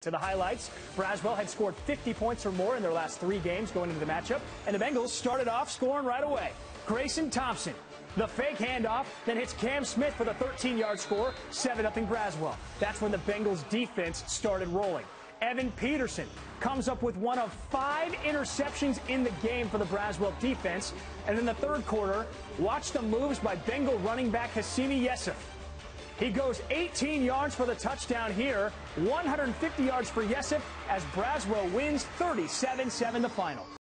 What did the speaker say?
To the highlights, Braswell had scored 50 points or more in their last 3 games going into the matchup, and the Bengals started off scoring right away. Grayson Thompson, the fake handoff, then hits Cam Smith for the 13-yard score, 7-0 Braswell. That's when the Bengals defense started rolling. Evan Peterson comes up with one of 5 interceptions in the game for the Braswell defense, and in the third quarter, watch the moves by Bengal running back Hassimi Yesuf. He goes 18 yards for the touchdown here, 150 yards for Yesef as Braswell wins 37-7 the final.